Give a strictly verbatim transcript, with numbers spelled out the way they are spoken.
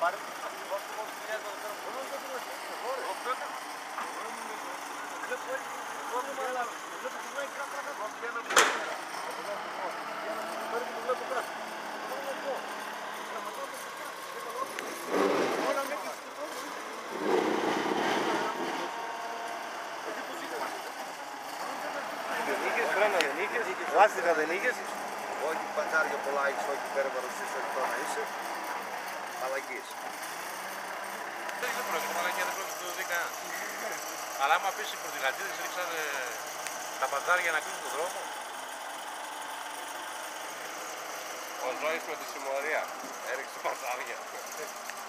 Λάστιχα δεν είχες? Όχι πατσάρια πολλά έχεις, όχι υπέρβαρος, όχι τώρα είσαι. Μαλακής. Δεν είναι πρόκειται, μαλακία δεν πρόκειται το δει κανένας. Αλλά άμα πεις οι πρωτηγατζίδες ρίξανε τα πατζάρια να κλείσουν τον δρόμο. Ο Ζώης με τη συμμορία έριξε πατζάρια.